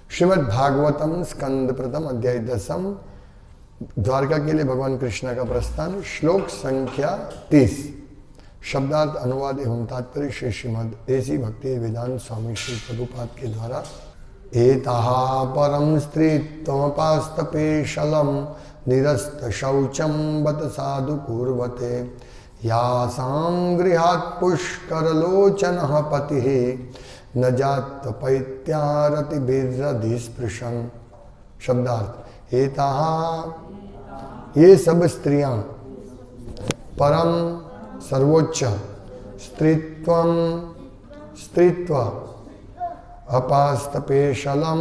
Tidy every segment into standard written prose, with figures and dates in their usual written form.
श्रीमद् भागवतम स्कंद प्रथम अध्याय 10, द्वारका के लिए भगवान कृष्ण का प्रस्थान, श्लोक संख्या 30। शब्दार्थ अनुवाद एवं तात्पर्य श्री श्रीमद् एसी भक्ति वेदांत स्वामी श्री प्रभुपाद के द्वारा। एताः परम स्त्रीत्वमपास्तपेशलम निरस्त शौचम बत साधु कुर्वते यासां गृहात् पुष्करलोचनः पतिः न जात पैत्यारति बिरधिस्पृशं। शब्दार्थ एताः, ये सब स्त्रियां, परम सर्वोच्च, स्त्रीत्वम स्त्रीत्व, अपास्तपेशलम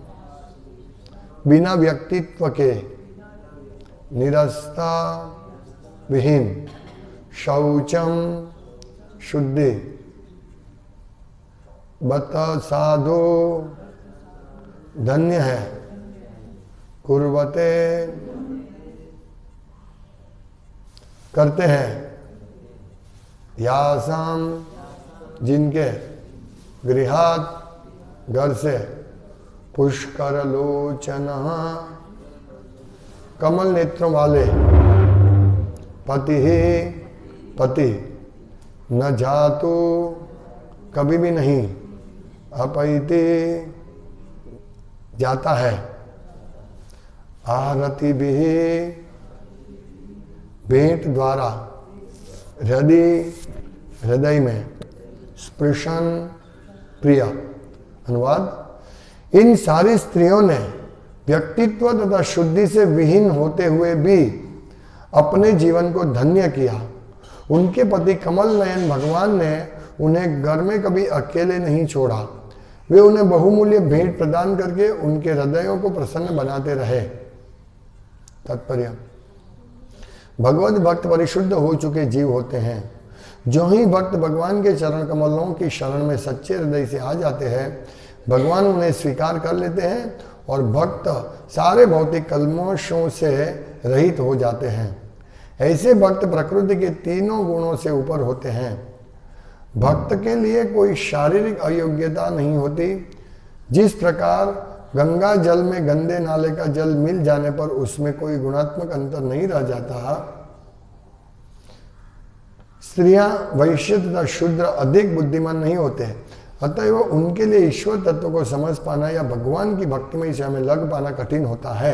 बिना व्यक्तित्व के, निरस्ता विहीन, शौचम शुद्धि, बत साधु धन्य है, कुर्वते करते हैं, यासाम जिनके, गृहात घर से, पुष्कर लोचन कमल नेत्रों वाले, पति ही पति, न जातु कभी भी नहीं, अपैति जाता है, आरति भी भेंट द्वारा, हृदय में, स्पृशन प्रिय। अनुवाद, इन सारी स्त्रियों ने व्यक्तित्व तथा शुद्धि से विहीन होते हुए भी अपने जीवन को धन्य किया। उनके पति कमल नयन भगवान ने उन्हें घर में कभी अकेले नहीं छोड़ा। वे उन्हें बहुमूल्य भेंट प्रदान करके उनके हृदयों को प्रसन्न बनाते रहे। तात्पर्य, भगवत भक्त परिशुद्ध हो चुके जीव होते हैं। जो ही भक्त भगवान के चरण कमलों की शरण में सच्चे हृदय से आ जाते हैं, भगवान उन्हें स्वीकार कर लेते हैं और भक्त सारे भौतिक कल्मशों से रहित हो जाते हैं। ऐसे भक्त प्रकृति के तीनों गुणों से ऊपर होते हैं। भक्त के लिए कोई शारीरिक अयोग्यता नहीं होती। जिस प्रकार गंगा जल में गंदे नाले का जल मिल जाने पर उसमें कोई गुणात्मक अंतर नहीं रह जाता, स्त्रियां वैश्य तथा शूद्र अधिक बुद्धिमान नहीं होते। अतएव उनके लिए ईश्वर तत्व को समझ पाना या भगवान की भक्तिमय सेवा में लग पाना कठिन होता है।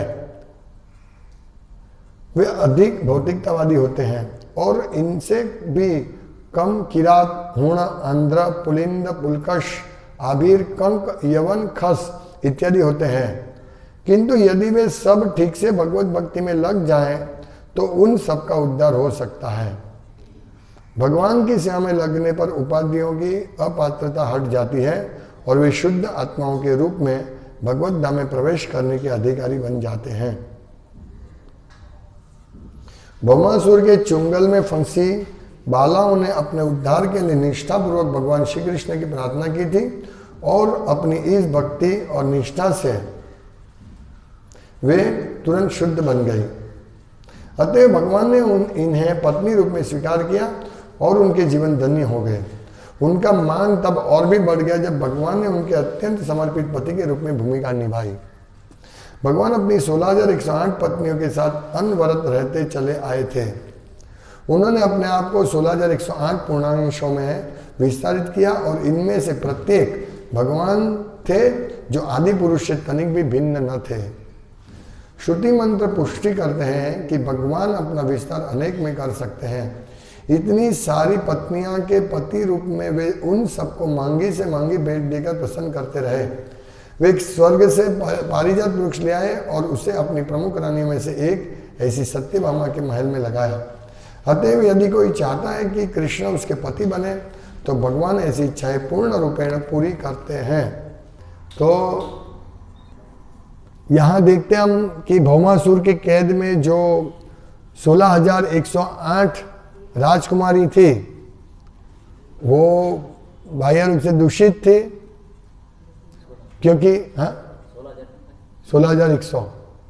वे अधिक भौतिकतावादी होते हैं और इनसे भी कम किरात, हूण, आंध्र, पुलिंद, पुलकश, आबिर, कंक, यवन, खस इत्यादि होते हैं। किंतु यदि वे सब ठीक से भगवत भक्ति में लग जाएं, तो उन सब का उद्धार हो सकता है। भगवान की सेवा में लगने पर उपाधियों की अपात्रता हट जाती है और वे शुद्ध आत्माओं के रूप में भगवत धाम में प्रवेश करने के अधिकारी बन जाते हैं। भौमासुर के चुंगल में फंसी बालाओं ने अपने उद्धार के लिए निष्ठापूर्वक भगवान श्री कृष्ण की प्रार्थना की थी और अपनी इस भक्ति और निष्ठा से वे तुरंत शुद्ध बन गई। अतः भगवान ने इन्हें पत्नी रूप में स्वीकार किया और उनके जीवन धन्य हो गए। उनका मान तब और भी बढ़ गया जब भगवान ने उनके अत्यंत समर्पित पति के रूप में भूमिका निभाई। भगवान अपनी 16,108 पत्नियों के साथ अनवरत रहते चले आए थे। उन्होंने अपने आप को 16,108 पूर्णांशों में विस्तारित किया और इनमें से प्रत्येक भगवान थे जो आदि पुरुष से तनिक भी भिन्न न थे। श्रुति मंत्र पुष्टि करते हैं कि भगवान अपना विस्तार अनेक में कर सकते हैं। इतनी सारी पत्नियां के पति रूप में वे उन सबको मांगी से मांगी भेंट देकर प्रसन्न करते रहे। वे स्वर्ग से पारिजात वृक्ष ले आए और उसे अपनी प्रमुख रानियों में से एक ऐसी सत्यभामा के महल में लगाया। अतएव यदि कोई चाहता है कि कृष्ण उसके पति बने, तो भगवान ऐसी इच्छाएं पूर्ण रूपेण पूरी करते हैं। तो यहां देखते हैं हम कि भौमासुर के कैद में जो 16,108 राजकुमारी थी, वो बाह्य रूप से दूषित थे, क्योंकि 16,100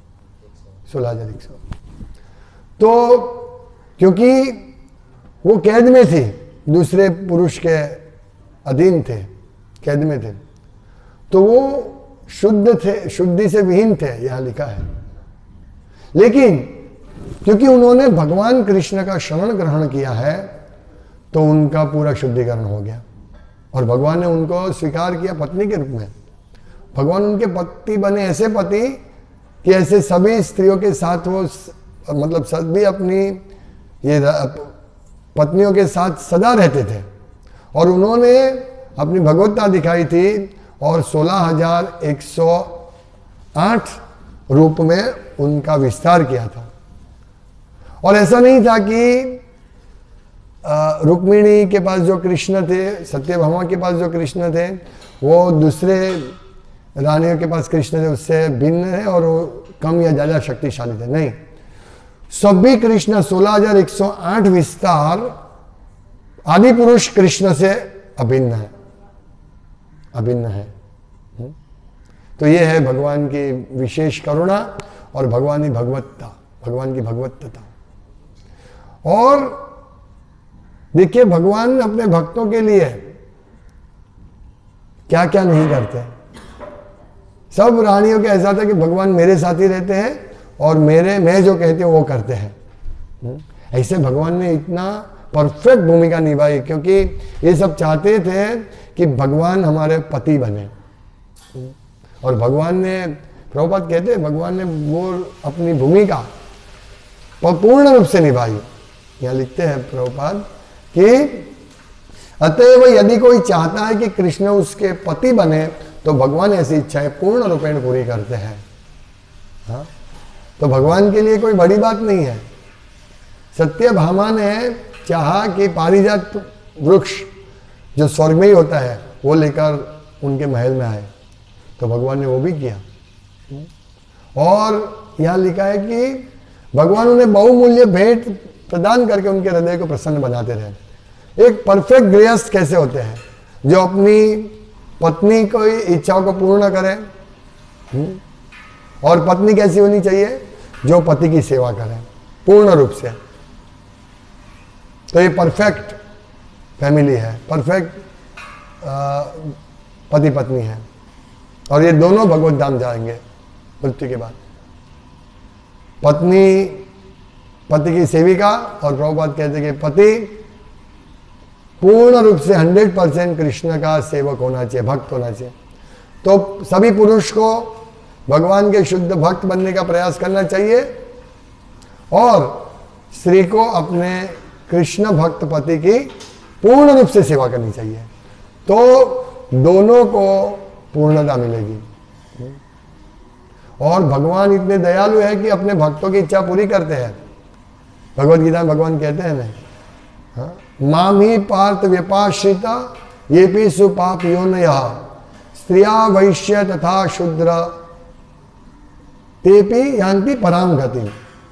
तो क्योंकि वो कैद में थी, दूसरे पुरुष के अधीन थे, कैद में थे, तो वो शुद्ध थे, शुद्धि से विहीन थे, यहां लिखा है। लेकिन क्योंकि उन्होंने भगवान कृष्ण का शरण ग्रहण किया है तो उनका पूरा शुद्धिकरण हो गया और भगवान ने उनको स्वीकार किया पत्नी के रूप में। भगवान उनके पति बने, ऐसे पति कि ऐसे सभी स्त्रियों के साथ वो मतलब सभी अपनी ये पत्नियों के साथ सदा रहते थे और उन्होंने अपनी भगवत्ता दिखाई थी और 16,108 रूप में उनका विस्तार किया था। और ऐसा नहीं था कि रुक्मिणी के पास जो कृष्ण थे, सत्यभामा के पास जो कृष्ण थे, वो दूसरे रानियों के पास कृष्ण थे उससे भिन्न है और वो कम या ज्यादा शक्तिशाली थे, नहीं। सभी कृष्ण 16,108 विस्तार आदि पुरुष कृष्ण से अभिन्न है, अभिन्न है। तो ये है भगवान की विशेष करुणा और भगवान की भगवत्ता, भगवान की भगवत्ता। और देखिए भगवान अपने भक्तों के लिए क्या क्या नहीं करते। सब रानियों के ऐसा था कि भगवान मेरे साथ ही रहते हैं और मैं जो कहते हैं वो करते हैं। ऐसे भगवान ने इतना परफेक्ट भूमिका निभाई क्योंकि ये सब चाहते थे कि भगवान हमारे पति बने। और भगवान ने, प्रभुपाद कहते हैं, भगवान ने वो अपनी भूमिका पूर्ण रूप से निभाई। यहाँ लिखते हैं प्रभुपाद कि अतएव यदि कोई चाहता है कि कृष्ण उसके पति बने तो भगवान ऐसी इच्छाएं पूर्ण रूपेण पूरी करते हैं। हाँ? तो भगवान के लिए कोई बड़ी बात नहीं है। सत्यभामा ने चाहा कि पारिजात वृक्ष जो स्वर्ग में ही होता है वो लेकर उनके महल में आए, तो भगवान ने वो भी किया। और यहाँ लिखा है कि भगवान उन्हें बहुमूल्य भेंट प्रदान करके उनके हृदय को प्रसन्न बनाते रहे। एक परफेक्ट गृहस्थ कैसे होते हैं? जो अपनी पत्नी की इच्छाओं को पूर्ण करे। और पत्नी कैसी होनी चाहिए? जो पति की सेवा करे पूर्ण रूप से। तो ये परफेक्ट फैमिली है, परफेक्ट पति पत्नी है। और ये दोनों भगवत धाम जाएंगे मृत्यु के बाद। पत्नी पति की सेविका, और प्रभुपाद कहते हैं कि पति पूर्ण रूप से 100% कृष्ण का सेवक होना चाहिए, भक्त होना चाहिए। तो सभी पुरुष को भगवान के शुद्ध भक्त बनने का प्रयास करना चाहिए और स्त्री को अपने कृष्ण भक्त पति की पूर्ण रूप से सेवा करनी चाहिए। तो दोनों को पूर्णता मिलेगी। और भगवान इतने दयालु है कि अपने भक्तों की इच्छा पूरी करते हैं। भगवद गीता में भगवान कहते हैं ना, हाँ? माम ही पार्थ व्यपाश्रिता ये भी सुपाप योनय स्त्रिया वैश्य तथा शूद्र तेपी यान्ति पराम गति।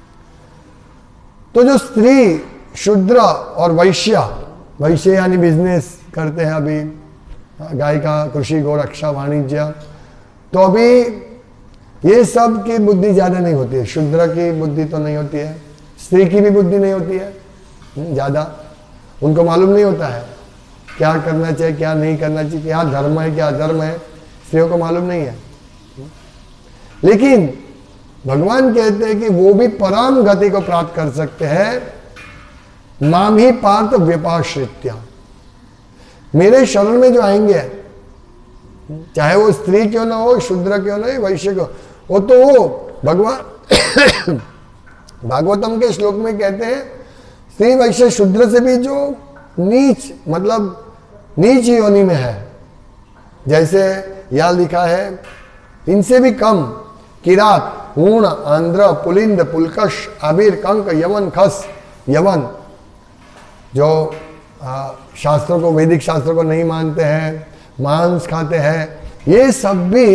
तो जो स्त्री, शूद्र और वैश्य, वैश्य यानी बिजनेस करते हैं अभी, गाय का कृषि, गोरक्षा, वाणिज्य, तो अभी ये सब की बुद्धि ज्यादा नहीं होती है। शूद्र की बुद्धि तो नहीं होती है, स्त्री की भी बुद्धि नहीं होती है ज्यादा। उनको मालूम नहीं होता है क्या करना चाहिए, क्या नहीं करना चाहिए, क्या धर्म है, क्या अधर्म है, स्त्रियों को मालूम नहीं है। लेकिन भगवान कहते हैं कि वो भी परम गति को प्राप्त कर सकते हैं। माम ही पार्थ व्यपाश्रित्या, मेरे शरण में जो आएंगे, चाहे वो स्त्री क्यों ना हो, शूद्र क्यों ना हो, वैश्य क्यों, वो तो वो भगवान भागवतम के श्लोक में कहते हैं स्त्री वैश्य शूद्र से भी जो नीच, मतलब नीच योनि में है, जैसे यहां लिखा है, इनसे भी कम किरात, ऊण, आंध्र, पुलिंद, पुलकश, आबिर, कंक, यवन, खस, यवन, जो शास्त्रों को, वैदिक शास्त्रों को नहीं मानते हैं, मांस खाते हैं, ये सब भी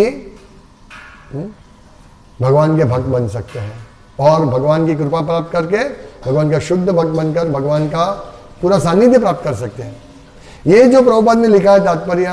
भगवान के भक्त बन सकते हैं और भगवान की कृपा प्राप्त करके भगवान का शुद्ध भक्त बनकर भगवान का पूरा सानिध्य प्राप्त कर सकते हैं। ये जो प्रभुपाद ने लिखा है तात्पर्य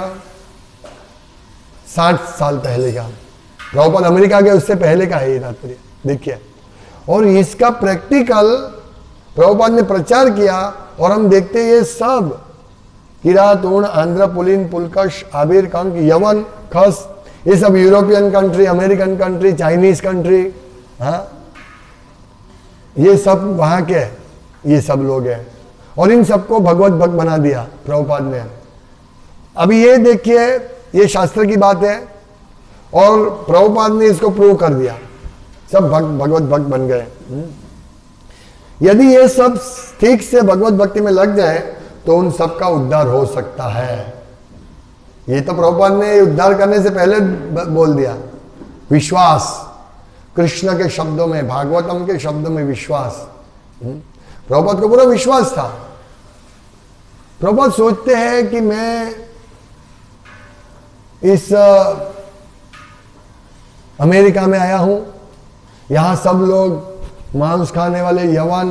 60 साल पहले का, प्रभुपाद अमेरिका के उससे पहले का है ये तात्पर्य, देखिए। और इसका प्रैक्टिकल प्रभुपाद ने प्रचार किया और हम देखते हैं ये सब किरात, ऊण, आंध्र, पुलिन, पुलकश, आबिर, कंक, यवन, खस, ये सब European country, American country, Chinese country, हाँ, ये सब वहां के ये सब लोग हैं, और इन सबको भगवत भक्त बना दिया प्रभुपाद ने। अभी ये देखिए, ये शास्त्र की बात है और प्रभुपाद ने इसको प्रूव कर दिया, सब भगवत भक्त बन गए। यदि ये सब ठीक से भगवत भक्ति में लग जाए तो उन सब का उद्धार हो सकता है। ये तो प्रभुपाद ने उद्धार करने से पहले बोल दिया। विश्वास, कृष्ण के शब्दों में, भागवतम के शब्दों में विश्वास। प्रभुपाद को पूरा विश्वास था। प्रभुपाद सोचते हैं कि मैं इस अमेरिका में आया हूं, यहां सब लोग मांस खाने वाले यवन,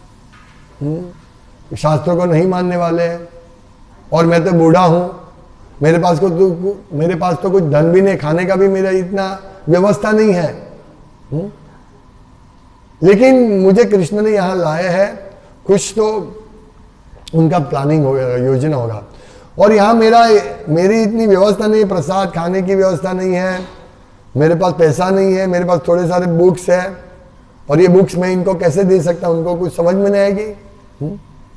शास्त्रों को नहीं मानने वाले, और मैं तो बूढ़ा हूं, मेरे पास तो कुछ धन भी नहीं, खाने का भी मेरा इतना व्यवस्था नहीं है, लेकिन मुझे कृष्ण ने यहां लाया है, कुछ तो उनका प्लानिंग होगा, योजना होगा, और यहां मेरी इतनी व्यवस्था नहीं, प्रसाद खाने की व्यवस्था नहीं है, मेरे पास पैसा नहीं है, मेरे पास थोड़े सारे बुक्स है, और ये बुक्स मैं इनको कैसे दे सकता हूं, उनको कुछ समझ में नहीं आएगी।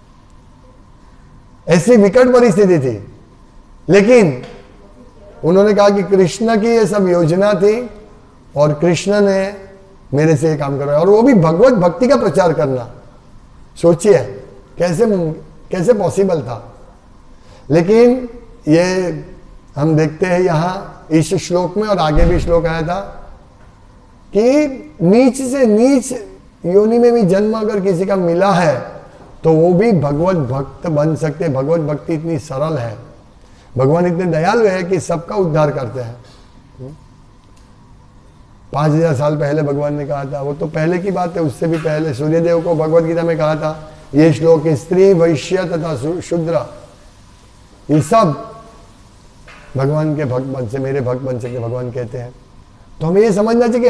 ऐसी विकट परिस्थिति थी, लेकिन उन्होंने कहा कि कृष्ण की ये सब योजना थी और कृष्ण ने मेरे से ये काम करवाया, और वो भी भगवत भक्ति का प्रचार करना। सोचिए कैसे पॉसिबल था। लेकिन ये हम देखते हैं यहाँ इस श्लोक में, और आगे भी श्लोक आया था कि नीच से नीच योनि में भी जन्म अगर किसी का मिला है तो वो भी भगवत भक्त बन सकते। भगवत भक्ति इतनी सरल है, भगवान इतने दयालु है कि सबका उद्धार करते हैं। 5000 साल पहले भगवान ने कहा था, वो तो पहले की बात है, उससे भी पहले सूर्यदेव को भगवत गीता में कहा था, ये श्लोक स्त्री, वैश्य तथा शूद्र, ये सब भगवान के भक्त बन से, मेरे भक्त बन सकते, भगवान कहते हैं। तो हमें ये समझना चाहिए कि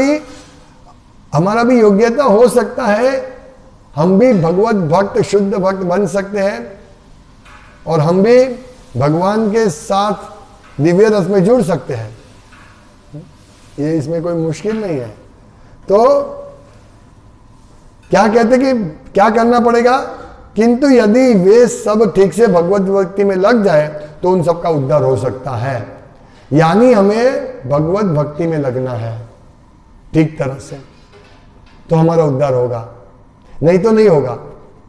हमारा भी योग्यता हो सकता है, हम भी भगवत भक्त, शुद्ध भक्त बन सकते हैं, और हम भी भगवान के साथ दिव्य रस में जुड़ सकते हैं। ये इसमें कोई मुश्किल नहीं है। तो क्या कहते कि क्या करना पड़ेगा, किंतु यदि वे सब ठीक से भगवत भक्ति में लग जाए तो उन सब का उद्धार हो सकता है। यानी हमें भगवत भक्ति में लगना है ठीक तरह से, तो हमारा उद्धार होगा, नहीं तो नहीं होगा।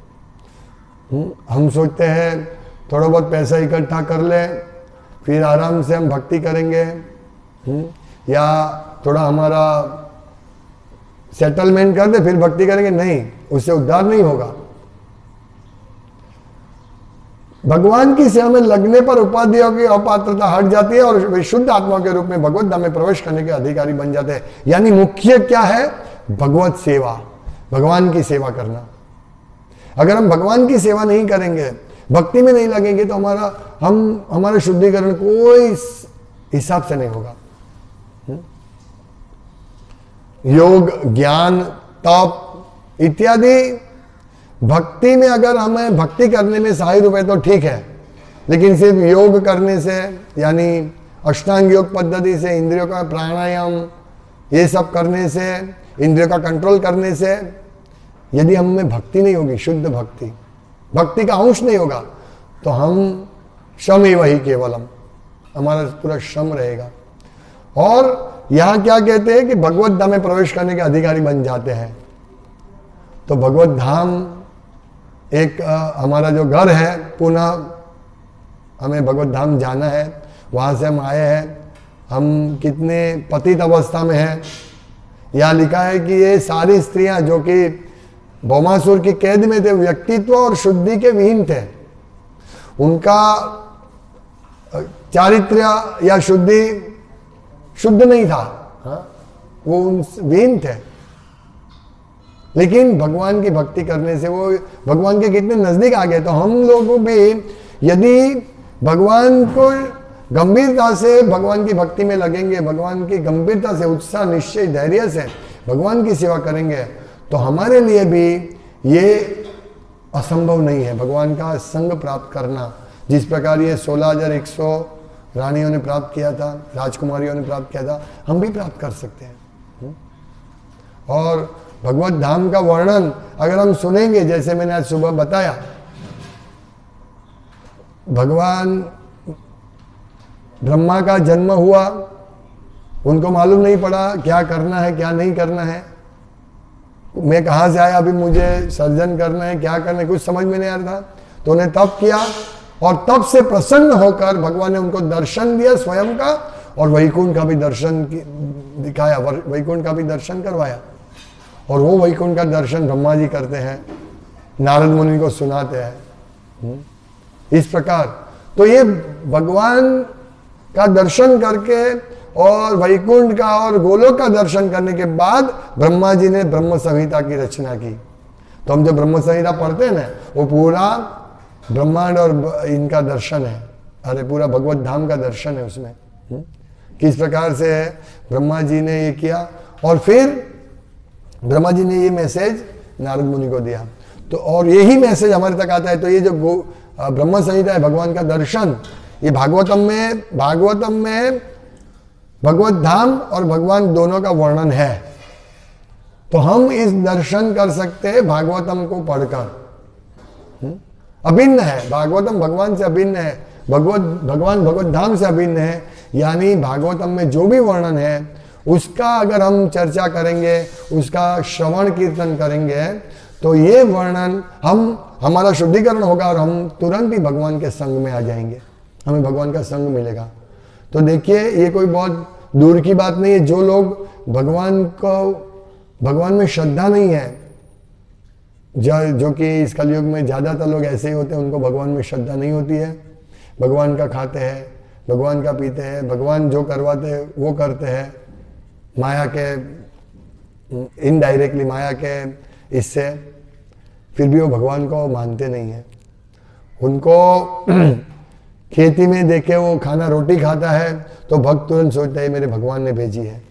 हम सोचते हैं थोड़ा बहुत पैसा इकट्ठा कर ले, फिर आराम से हम भक्ति करेंगे, या थोड़ा हमारा सेटलमेंट कर दे फिर भक्ति करेंगे, नहीं, उससे उद्धार नहीं होगा। भगवान की सेवा में लगने पर उपाधियों की अपात्रता हट जाती है और वे शुद्ध आत्मा के रूप में भगवत धाम में प्रवेश करने के अधिकारी बन जाते हैं। यानी मुख्य क्या है, भगवत सेवा, भगवान की सेवा करना। अगर हम भगवान की सेवा नहीं करेंगे, भक्ति में नहीं लगेंगे, तो हमारा शुद्धिकरण कोई हिसाब से नहीं होगा। योग, ज्ञान, तप इत्यादि भक्ति में अगर हमें भक्ति करने में सहाय रुपए तो ठीक है, लेकिन सिर्फ योग करने से, यानी अष्टांग योग पद्धति से, इंद्रियों का प्राणायाम ये सब करने से, इंद्रियों का कंट्रोल करने से, यदि हम में भक्ति नहीं होगी, शुद्ध भक्ति, भक्ति का अंश नहीं होगा, तो हम श्रम ही वही केवलम, हमारा पूरा श्रम रहेगा। और यहां क्या कहते हैं कि भगवत धाम में प्रवेश करने के अधिकारी बन जाते हैं। तो भगवत धाम एक हमारा जो घर है, पुनः हमें भगवत धाम जाना है, वहां से हम आए हैं, हम कितने पतित अवस्था में हैं। यहाँ लिखा है कि ये सारी स्त्रियां जो कि भौमासुर की कैद में थे, व्यक्तित्व और शुद्धि के विहीन थे, उनका चारित्र्य या शुद्ध नहीं था, वो विहीन थे, लेकिन भगवान की भक्ति करने से वो भगवान के कितने नजदीक आ गए। तो हम लोग भी यदि भगवान को गंभीरता से भगवान की भक्ति में लगेंगे, भगवान की गंभीरता से, उत्साह, निश्चय, धैर्य से भगवान की सेवा करेंगे, तो हमारे लिए भी ये असंभव नहीं है भगवान का संग प्राप्त करना। जिस प्रकार ये 16,100 रानियों ने प्राप्त किया था, राजकुमारियों ने प्राप्त किया था, हम भी प्राप्त कर सकते हैं। और भगवत धाम का वर्णन अगर हम सुनेंगे, जैसे मैंने आज सुबह बताया, भगवान ब्रह्मा का जन्म हुआ, उनको मालूम नहीं पड़ा क्या करना है क्या नहीं करना है, मैं कहाँ से आया, अभी मुझे सर्जन करना है, क्या करना है, कुछ समझ में नहीं आ रहा था। तो उन्हें तप किया और तप से प्रसन्न होकर भगवान ने उनको दर्शन दिया स्वयं का, और वैकुंठ का भी दर्शन दिखाया, वैकुंठ का भी दर्शन करवाया। और वो वैकुंठ का दर्शन ब्रह्मा जी करते हैं, नारद मुनि को सुनाते हैं। इस प्रकार तो ये भगवान का दर्शन करके और वैकुंठ का और गोलोक का दर्शन करने के बाद ब्रह्मा जी ने ब्रह्म संहिता की रचना की। तो हम जब ब्रह्म संहिता पढ़ते हैं ना, वो पूरा ब्रह्मांड और इनका दर्शन है, अरे पूरा भगवत धाम का दर्शन है उसमें। किस प्रकार से है ब्रह्मा जी ने ये किया, और फिर ब्रह्मा जी ने ये मैसेज नारद मुनि को दिया। तो और यही मैसेज हमारे तक आता है। तो ये जो ब्रह्म संहिता है, भगवान का दर्शन, ये भागवतम में भगवत धाम और भगवान दोनों का वर्णन है। तो हम इस दर्शन कर सकते हैं भागवतम को पढ़कर। अभिन्न है भागवतम, भगवान से अभिन्न है, भगवान भगवत धाम से अभिन्न है। यानी भागवतम में जो भी वर्णन है उसका अगर हम चर्चा करेंगे, उसका श्रवण कीर्तन करेंगे, तो ये वर्णन हमारा शुद्धिकरण होगा और हम तुरंत ही भगवान के संग में आ जाएंगे, हमें भगवान का संग मिलेगा। तो देखिए ये कोई बहुत दूर की बात नहीं है। जो लोग भगवान में श्रद्धा नहीं है, जो कि इस कलयुग में ज़्यादातर लोग ऐसे ही होते हैं, उनको भगवान में श्रद्धा नहीं होती है। भगवान का खाते हैं, भगवान का पीते हैं, भगवान जो करवाते हैं वो करते हैं, माया के इनडायरेक्टली माया के इससे, फिर भी वो भगवान को मानते नहीं है। उनको खेती में देखे वो खाना रोटी खाता है तो भक्त तुरंत सोचता है मेरे भगवान ने भेजी है।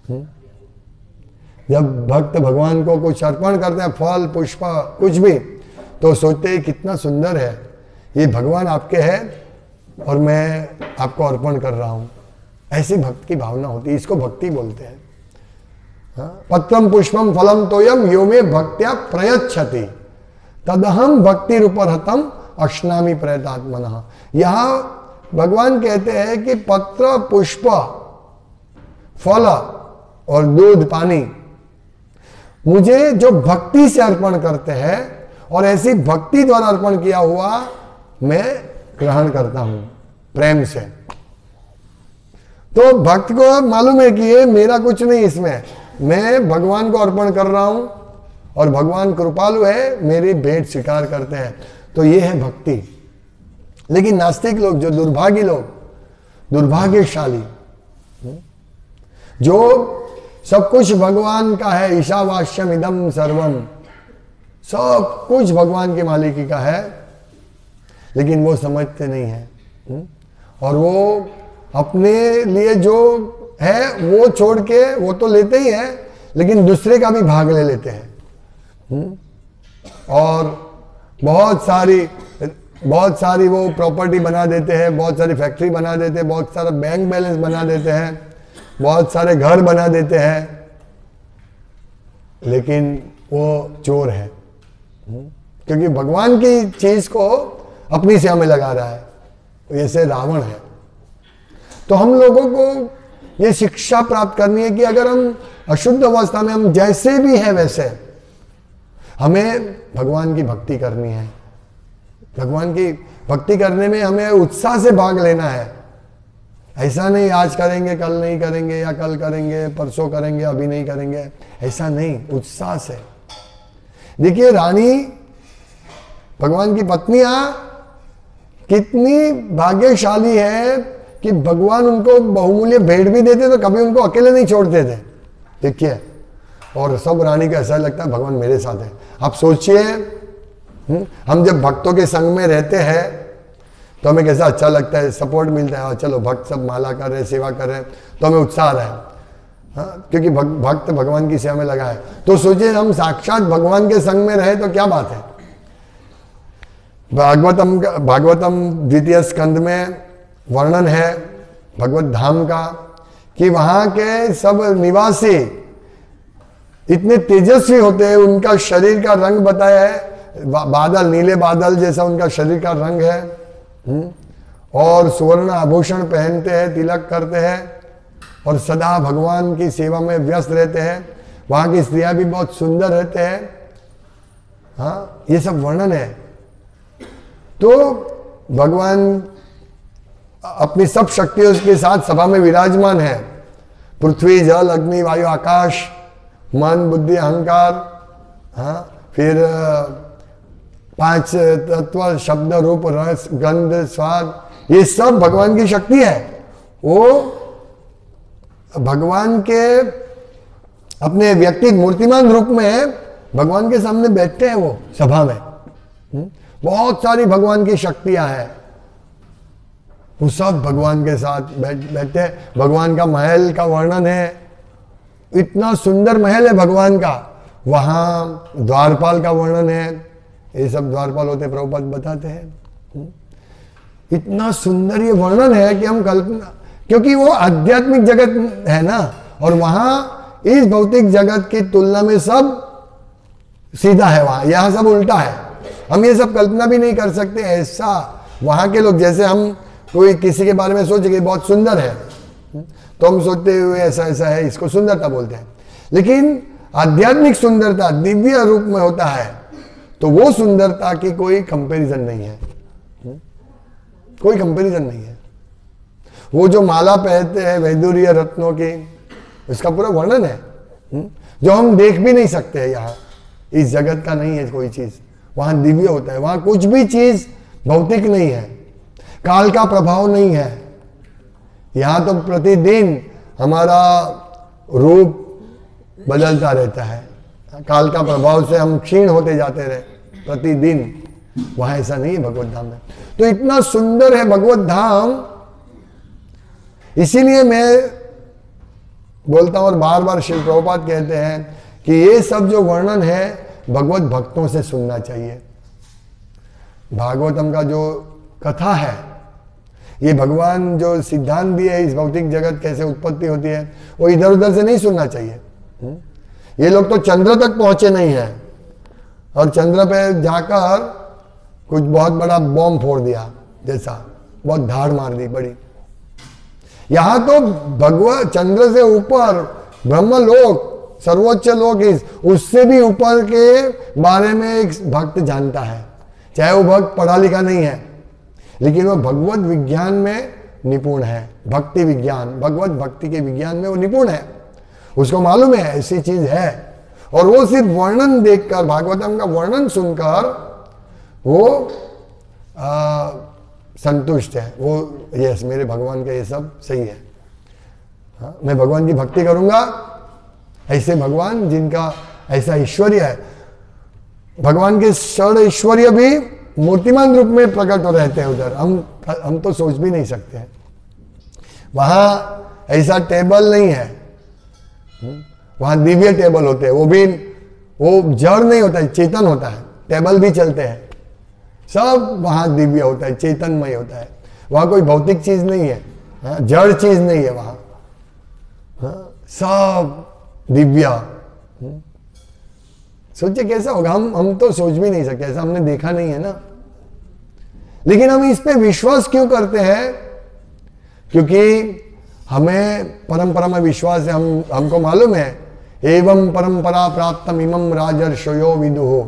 जब भक्त भगवान को कुछ अर्पण करते हैं, फल पुष्प कुछ भी, तो सोचते हैं कितना सुंदर है, ये भगवान आपके है और मैं आपको अर्पण कर रहा हूं। ऐसी भक्त की भावना होती है, इसको भक्ति बोलते हैं। पत्रम पुष्पम फलम तोयम यो में भक्त्या प्रयच्छति तदहम भक्ति रूपरहतम अश्नामी प्रयतात्मनः। यहां भगवान कहते हैं कि पत्र पुष्प फल और दूध पानी मुझे जो भक्ति से अर्पण करते हैं, और ऐसी भक्ति द्वारा अर्पण किया हुआ मैं ग्रहण करता हूं प्रेम से। तो भक्त को मालूम है कि ये मेरा कुछ नहीं, इसमें मैं भगवान को अर्पण कर रहा हूं और भगवान कृपालु है, मेरी भेंट स्वीकार करते हैं। तो ये है भक्ति। लेकिन नास्तिक लोग, जो दुर्भागी लोग, दुर्भाग्यशाली, जो सब कुछ भगवान का है, ईशावास्यम इदम सर्वम, सब कुछ भगवान की मालिकी का है, लेकिन वो समझते नहीं है। और वो अपने लिए जो है वो छोड़ के, वो तो लेते ही है लेकिन दूसरे का भी भाग ले लेते हैं। और बहुत सारी वो प्रॉपर्टी बना देते हैं, बहुत सारी फैक्ट्री बना देते हैं, बहुत सारा बैंक बैलेंस बना देते हैं, बहुत सारे घर बना देते हैं, लेकिन वो चोर है, क्योंकि भगवान की चीज को अपनी सेवा में लगा रहा है। जैसे रावण है। तो हम लोगों को ये शिक्षा प्राप्त करनी है कि अगर हम अशुद्ध अवस्था में, हम जैसे भी हैं वैसे, हमें भगवान की भक्ति करनी है। भगवान की भक्ति करने में हमें उत्साह से भाग लेना है। ऐसा नहीं आज करेंगे कल नहीं करेंगे, या कल करेंगे परसों करेंगे अभी नहीं करेंगे, ऐसा नहीं, उत्साह से। देखिए रानी, भगवान की पत्नियां कितनी भाग्यशाली है कि भगवान उनको बहुमूल्य भेंट भी देते तो कभी उनको अकेले नहीं छोड़ते थे। देखिए, और सब रानी को ऐसा लगता है भगवान मेरे साथ है। आप सोचिए, हम जब भक्तों के संग में रहते हैं तो हमें कैसा अच्छा लगता है, सपोर्ट मिलता है। चलो भक्त सब माला कर रहे, सेवा कर रहे, तो हमें उत्साह आ रहा है। हाँ, क्योंकि भक्त भगवान की सेवा में लगा है। तो सोचिए हम साक्षात भगवान के संग में रहे तो क्या बात है। भागवतम द्वितीय स्कंद में वर्णन है भगवत धाम का, कि वहां के सब निवासी इतने तेजस्वी होते हैं, उनका शरीर का रंग बताया है, बादल, नीले बादल जैसा उनका शरीर का रंग है, और सुवर्ण आभूषण पहनते हैं, तिलक करते हैं और सदा भगवान की सेवा में व्यस्त रहते हैं। वहां की स्त्रियां भी बहुत सुंदर रहते हैं। हाँ, ये सब वर्णन है। तो भगवान अपनी सब शक्तियों के साथ सभा में विराजमान है। पृथ्वी, जल, अग्नि, वायु, आकाश, मन, बुद्धि, अहंकार, हाँ, फिर 5 तत्व, शब्द, रूप, रस, गंध, स्वाद, ये सब भगवान की शक्ति है। वो भगवान के अपने व्यक्ति मूर्तिमान रूप में भगवान के सामने बैठते हैं वो सभा में। बहुत सारी भगवान की शक्तियां हैं, वो सब भगवान के साथ बैठते हैं। भगवान का महल का वर्णन है, इतना सुंदर महल है भगवान का। वहां द्वारपाल का वर्णन है, ये सब द्वारपाल होते हैं, प्रभुपाद बताते हैं। इतना सुंदर ये वर्णन है कि हम कल्पना, क्योंकि वो आध्यात्मिक जगत है ना, और वहां इस भौतिक जगत की तुलना में सब सीधा है, वहां यहां सब उल्टा है। हम ये सब कल्पना भी नहीं कर सकते ऐसा। वहां के लोग, जैसे हम कोई किसी के बारे में सोचे कि बहुत सुंदर है, तो हम सोचते हुए ऐसा ऐसा है, इसको सुंदरता बोलते हैं। लेकिन आध्यात्मिक सुंदरता दिव्य रूप में होता है, तो वो सुंदरता की कोई कंपैरिजन नहीं है, कोई कंपैरिजन नहीं है। वो जो माला पहनते हैं वैदुर्य रत्नों की, इसका पूरा वर्णन है, जो हम देख भी नहीं सकते हैं। यहाँ इस जगत का नहीं है कोई चीज, वहां दिव्य होता है। वहां कुछ भी चीज भौतिक नहीं है, काल का प्रभाव नहीं है। यहां तो प्रतिदिन हमारा रूप बदलता रहता है, काल का प्रभाव से हम क्षीण होते जाते रहे प्रतिदिन। वहां ऐसा नहीं है भगवत धाम में। तो इतना सुंदर है भगवत धाम, इसीलिए मैं बोलता हूं और बार बार श्री प्रभुपाद कहते हैं कि ये सब जो वर्णन है भगवत भक्तों से सुनना चाहिए। भागवतम का जो कथा है, ये भगवान जो सिद्धांत दिए है, इस भौतिक जगत कैसे उत्पत्ति होती है, वो इधर उधर से नहीं सुनना चाहिए। ये लोग तो चंद्र तक पहुंचे नहीं है, और चंद्र पे जाकर कुछ बहुत बड़ा बॉम्ब फोड़ दिया, जैसा बहुत धाड़ मार दी बड़ी। यहां तो भगवान चंद्र से ऊपर ब्रह्मलोक, सर्वोच्च लोक, उससे भी ऊपर के बारे में एक भक्त जानता है। चाहे वो भक्त पढ़ा लिखा नहीं है, लेकिन वो भगवत विज्ञान में निपुण है। भक्ति विज्ञान, भगवत भक्ति के विज्ञान में वो निपुण है। उसको मालूम है ऐसी चीज है, और वो सिर्फ वर्णन देखकर, भागवतम का वर्णन सुनकर वो संतुष्ट है। वो यस, मेरे भगवान का ये सब सही है, हाँ, मैं भगवान की भक्ति करूंगा। ऐसे भगवान जिनका ऐसा ऐश्वर्य है, भगवान के षड ऐश्वर्य भी मूर्तिमान रूप में प्रकट हो रहते हैं उधर। हम तो सोच भी नहीं सकते हैं। वहां ऐसा टेबल नहीं है, वहां दिव्य टेबल होते हैं, वो भी वो जड़ नहीं होता है, चेतन होता है। टेबल भी चलते हैं, सब वहां दिव्य होता है, चेतनमय होता है। वहां कोई भौतिक चीज नहीं है, जड़ चीज नहीं है वहां, सब दिव्य। सोचिए कैसा होगा। हम तो सोच भी नहीं सकते, ऐसा हमने देखा नहीं है ना। लेकिन हम इस पे विश्वास क्यों करते हैं? क्योंकि हमें परंपरा में विश्वास है। हमको मालूम है, एवं परंपरा प्राप्तम इमं राजर्षयो विदुः।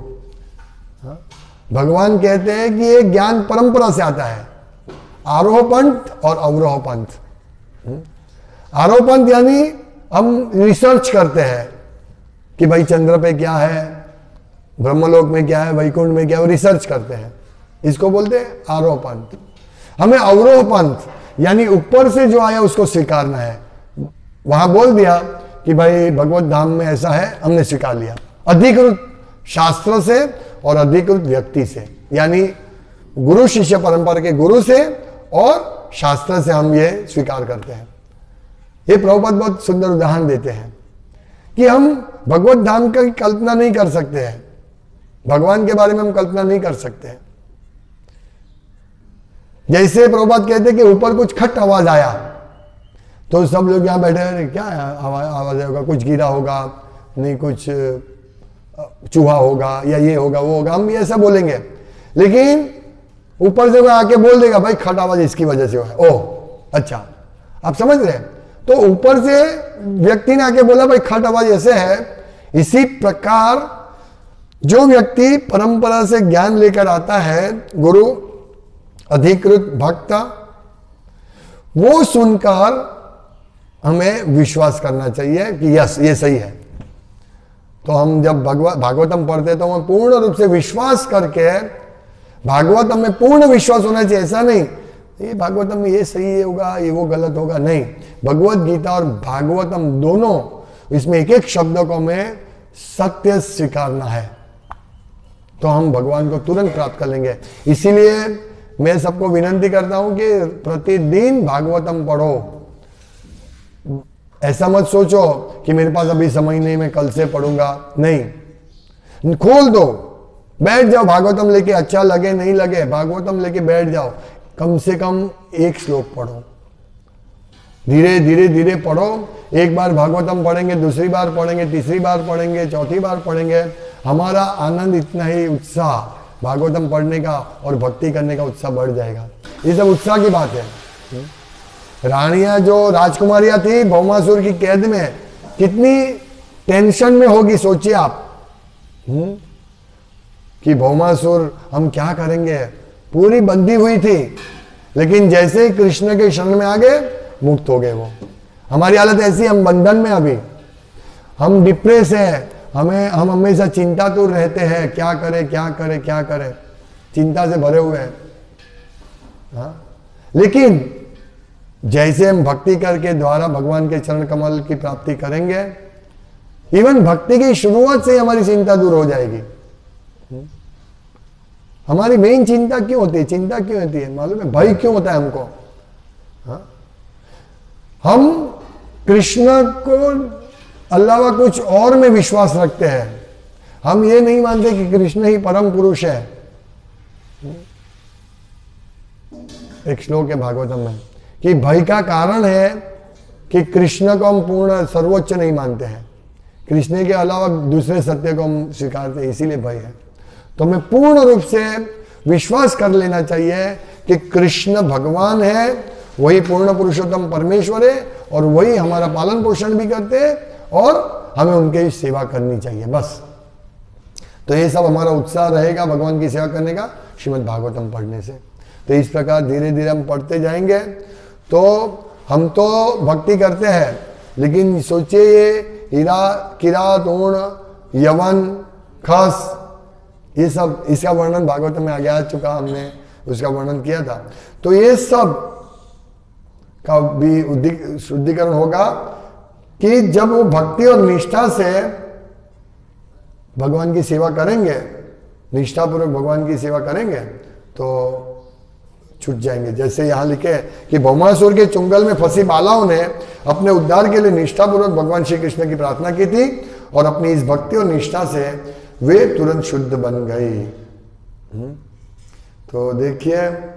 भगवान कहते हैं कि ये ज्ञान परंपरा से आता है, आरोह पंथ और अवरोह पंथ। आरोह पंथ यानी हम रिसर्च करते हैं कि भाई चंद्र पे क्या है, ब्रह्मलोक में क्या है, वैकुंठ में क्या है, रिसर्च करते हैं, इसको बोलते हैं आरोह पंथ। हमें अवरोह पंथ यानी ऊपर से जो आया उसको स्वीकारना है। वहां बोल दिया कि भाई भगवत धाम में ऐसा है, हमने स्वीकार लिया, अधिकृत शास्त्र से और अधिकृत व्यक्ति से, यानी गुरु शिष्य परंपरा के गुरु से और शास्त्र से हम ये स्वीकार करते हैं। ये प्रभुपाद बहुत सुंदर उदाहरण देते हैं कि हम भगवत धाम की कल्पना नहीं कर सकते हैं, भगवान के बारे में हम कल्पना नहीं कर सकते हैं। जैसे प्रभुपाद कहते हैं कि ऊपर कुछ खट आवाज आया, तो सब लोग यहाँ बैठे हैं, क्या आवाज होगा, कुछ गिरा होगा, नहीं कुछ चूहा होगा या ये होगा वो होगा, हम ये सब बोलेंगे। लेकिन ऊपर से कोई आके बोल देगा भाई खट आवाज इसकी वजह से हुआ है, ओह अच्छा, आप समझ रहे हैं। तो ऊपर से व्यक्ति ने आके बोला भाई खट आवाज ऐसे है। इसी प्रकार जो व्यक्ति परंपरा से ज्ञान लेकर आता है, गुरु अधिकृत भक्त, वो सुनकर हमें विश्वास करना चाहिए कि यस ये सही है। तो हम जब भागवतम पढ़ते तो हम पूर्ण रूप से विश्वास करके, भागवतम में पूर्ण विश्वास होना चाहिए। ऐसा नहीं ये भागवतम में ये सही होगा ये वो गलत होगा, नहीं। भगवत गीता और भागवतम दोनों, इसमें एक एक शब्द को हमें सत्य स्वीकारना है, तो हम भगवान को तुरंत प्राप्त कर लेंगे। इसीलिए मैं सबको विनती करता हूं कि प्रतिदिन भागवतम पढ़ो। ऐसा मत सोचो कि मेरे पास अभी समय नहीं, मैं कल से पढ़ूंगा, नहीं। खोल दो, बैठ जाओ भागवतम लेके, अच्छा लगे नहीं लगे भागवतम लेके बैठ जाओ, कम से कम एक श्लोक पढ़ो, धीरे धीरे धीरे पढ़ो। एक बार भागवतम पढ़ेंगे, दूसरी बार पढ़ेंगे, तीसरी बार पढ़ेंगे, चौथी बार पढ़ेंगे, हमारा आनंद इतना ही, उत्साह भागवतम पढ़ने का और भक्ति करने का उत्साह बढ़ जाएगा। ये सब उत्साह की बात है। रानियां जो राजकुमारियां थी भौमासुर की कैद में, कितनी टेंशन में होगी सोचिए आप, कि भौमासुर हम क्या करेंगे, पूरी बंदी हुई थी, लेकिन जैसे ही कृष्ण के शरण में आ गए मुक्त हो गए वो। हमारी हालत ऐसी, हम बंधन में, अभी हम डिप्रेस है, हम हमेशा चिंतातुर रहते हैं, क्या करें क्या करें क्या करें, चिंता से भरे हुए हैं। हाँ? लेकिन जैसे हम भक्ति करके द्वारा भगवान के चरण कमल की प्राप्ति करेंगे, इवन भक्ति की शुरुआत से हमारी चिंता दूर हो जाएगी। हमारी मेन चिंता क्यों होती है, चिंता क्यों होती है मालूम है, भय क्यों होता है हमको। हाँ? हम कृष्ण को अलावा कुछ और में विश्वास रखते हैं, हम ये नहीं मानते कि कृष्ण ही परम पुरुष है। एक श्लोक है भागवतम में कि भय का कारण है कि कृष्ण को हम पूर्ण सर्वोच्च नहीं मानते हैं, कृष्ण के अलावा दूसरे सत्य को हम स्वीकारते हैं, इसीलिए भय है। तो हमें पूर्ण रूप से विश्वास कर लेना चाहिए कि कृष्ण भगवान है, वही पूर्ण पुरुषोत्तम परमेश्वर है, और वही हमारा पालन पोषण भी करते हैं, और हमें उनकी सेवा करनी चाहिए बस। तो ये सब हमारा उत्साह रहेगा भगवान की सेवा करने का श्रीमद् भागवतम पढ़ने से। तो इस प्रकार धीरे धीरे हम पढ़ते जाएंगे। तो हम तो भक्ति करते हैं, लेकिन सोचिए ये हीरा किरात ऊर्ण यवन खस, ये सब, इसका वर्णन भागवत में आगे आ चुका, हमने उसका वर्णन किया था। तो ये सब का भी शुद्धिकरण होगा कि जब वो भक्ति और निष्ठा से भगवान की सेवा करेंगे, निष्ठापूर्वक भगवान की सेवा करेंगे, तो छूट जाएंगे। जैसे यहाँ लिखे कि भौमासुर के चुंगल में फंसी बालाओं ने अपने उद्धार के लिए निष्ठापूर्वक भगवान श्री कृष्ण की प्रार्थना की थी, और अपनी इस भक्ति और निष्ठा से वे तुरंत शुद्ध बन गई। तो देखिए,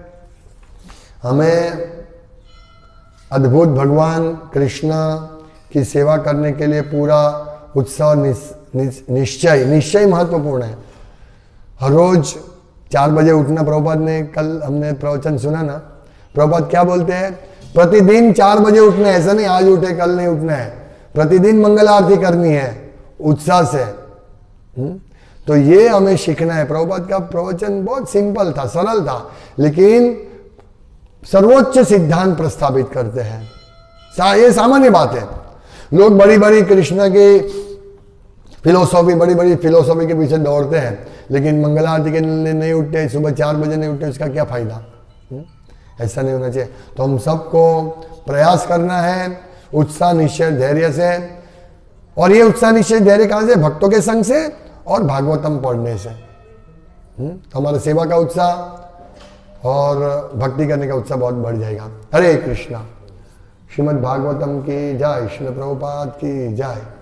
हमें अद्भुत भगवान कृष्ण की सेवा करने के लिए पूरा उत्साह, निश्चय महत्वपूर्ण है। हर रोज 4 बजे उठना, प्रभुपाद ने, कल हमने प्रवचन सुना ना, प्रभुपाद क्या बोलते हैं, प्रतिदिन 4 बजे उठना है, ऐसा नहीं आज उठे कल नहीं उठना है, प्रतिदिन मंगल आरती करनी है उत्साह से। तो ये हमें सीखना है। प्रभुपाद का प्रवचन बहुत सिंपल था, सरल था, लेकिन सर्वोच्च सिद्धांत प्रस्तावित करते हैं। ये सामान्य बात है, लोग बड़ी बड़ी कृष्ण की फिलोसॉफी, बड़ी बड़ी फिलोसॉफी के पीछे दौड़ते हैं, लेकिन मंगल आरती के लिए नहीं उठते, सुबह 4 बजे नहीं उठते, उसका क्या फायदा। ऐसा नहीं होना चाहिए। तो हम सबको प्रयास करना है उत्साह निश्चय धैर्य से, और ये उत्साह निश्चय धैर्य कहां से, भक्तों के संग से और भागवतम पढ़ने से। तो हमारा सेवा का उत्साह और भक्ति करने का उत्साह बहुत बढ़ जाएगा। हरे कृष्णा। श्रीमद् भागवतम की जय, श्रील प्रभुपाद की जय।